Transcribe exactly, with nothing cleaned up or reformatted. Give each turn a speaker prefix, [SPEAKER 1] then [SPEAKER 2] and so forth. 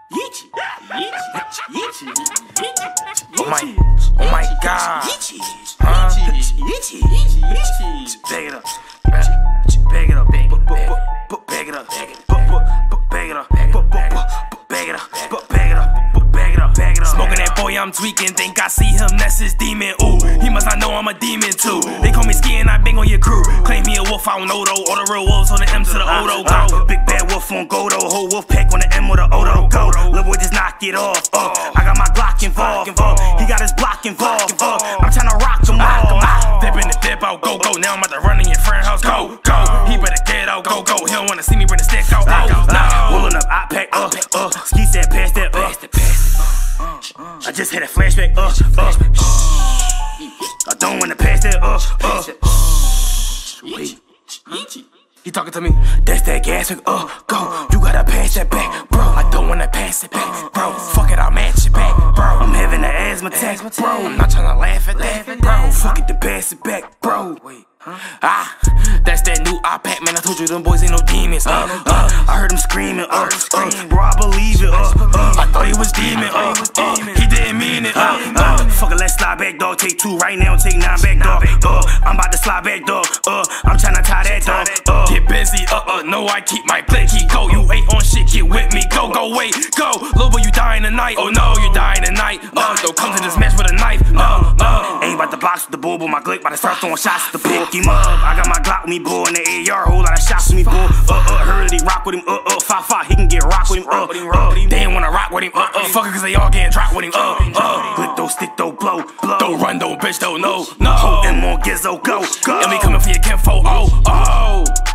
[SPEAKER 1] Oh my, oh my God. Huh? Bag it up. Bag it up. Bag it up. Bag it up. Bag it up. Bag it up. Bag it up. Bag it up. Bag it up. Bag it up. Smoking that boy, I'm tweaking. Think I see him, that's his demon. Ooh, he must not know I'm a demon too. They call me Ski and I bang on your crew. Claim me a wolf, I don't know though. All the real wolves on the M to the Odo go. Big bad wolf on Godo. Whole wolf pack on the M with the Odo go. Lil' boy just knock it off. Uh, I got my Glock involved. Uh, he got his block involved. Uh, I'm tryna rock him all. Dip in the dip out, go go. Now I'm about to run in your friend house. Go go. He better get out, go go. He don't wanna see me bring the stick out. Oh no. Rolling up, I pack. Uh uh. Ski said pass that. Uh. I just had a flashback. Uh uh. I don't wanna pass that. Uh uh. Wait. He talking to me. That's that gas. Uh go. You gotta pass that back, bro. I don't wanna pass it back, bro. Fuck it, I'll match it back, bro. I'm having an asthma attack, bro. I'm not tryna laugh at that, bro. Fuck it, to pass it back, bro. Wait. Huh? Ah, that's that new iPad, man. I told you them boys ain't no demons. Uh, uh, I heard him screaming. Uh, uh, bro, I believe it. Uh, uh, I thought he was demon. Uh, uh, he didn't mean it. Uh, uh, fuck it, let's slide back, dog. Take two right now, take nine back, dog. Uh, I'm about to slide back, dog. Uh, I'm tryna tie that, dog. Uh, get busy. Uh, uh, no, I keep my blick. He go. You ain't on shit. Get with me. Go, go, wait, go. Little boy, you dying tonight. Oh no, you dying tonight. Uh, don't come to this match with a knife. Uh, uh, ain't about to box with the bull, but my glick about to start throwing shots at the pick him up. I got my Glock with me, boy, in the A R, whole lot of shots with me, boy. Uh, uh, heard that he rock with him, uh, uh, five, five, he can get rock with him, uh, uh, they ain't wanna rock with him, uh, uh, fuck it, cause they all getting dropped with him, uh, uh, click, don't stick, don't blow, blow, don't run, don't bitch, don't no, no, hold him on Gizzo, go, go, and we coming for your kinfo, oh, oh.